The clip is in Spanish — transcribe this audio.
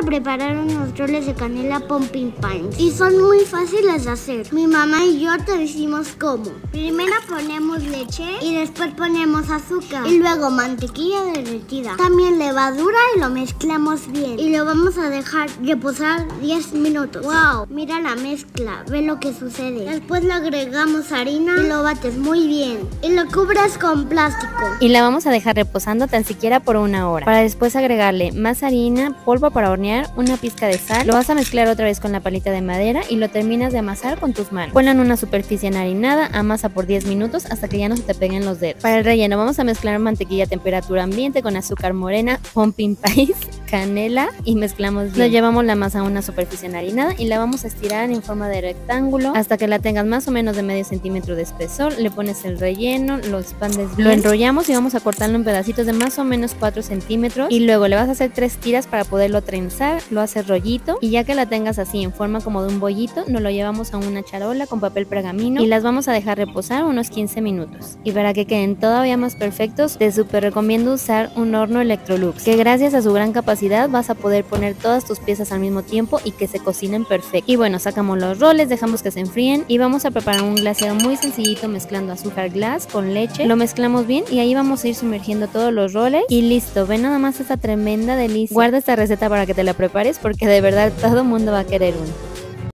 a preparar unos roles de canela pumpkin pies y son muy fáciles de hacer. Mi mamá y yo te decimos cómo. Primero ponemos leche y después ponemos azúcar y luego mantequilla derretida. También levadura y lo mezclamos bien y lo vamos a dejar reposar 10 minutos. ¡Wow! Mira la mezcla, ve lo que sucede. Después le agregamos harina y lo bates muy bien y lo cubres con plástico. Y la vamos a dejar reposando tan siquiera por 1 hora para después agregarle más harina, polvo para hornear, una pizca de sal. Lo vas a mezclar otra vez con la palita de madera y lo terminas de amasar con tus manos. Ponlo en una superficie enharinada, amasa por 10 minutos hasta que ya no se te peguen los dedos. Para el relleno vamos a mezclar mantequilla a temperatura ambiente con azúcar morena, pumpkin pies, canela y mezclamos bien. Lo llevamos la masa a una superficie enharinada y la vamos a estirar en forma de rectángulo hasta que la tengas más o menos de medio centímetro de espesor. Le pones el relleno, lo expandes bien, lo enrollamos y vamos a cortarlo en pedacitos de más o menos 4 centímetros y luego le vas a hacer 3 tiras para poderlo trenzar. Lo haces rollito y ya que la tengas así en forma como de un bollito, nos lo llevamos a una charola con papel pergamino y las vamos a dejar reposar unos 15 minutos. Y para que queden todavía más perfectos, te súper recomiendo usar un horno Electrolux, que gracias a su gran capacidad vas a poder poner todas tus piezas al mismo tiempo y que se cocinen perfecto. Y bueno, sacamos los roles, dejamos que se enfríen y vamos a preparar un glaseado muy sencillito mezclando azúcar glass con leche. Lo mezclamos bien y ahí vamos a ir sumergiendo todos los roles y listo. Ven nada más esta tremenda delicia. Guarda esta receta para que te la prepares porque de verdad todo el mundo va a querer uno.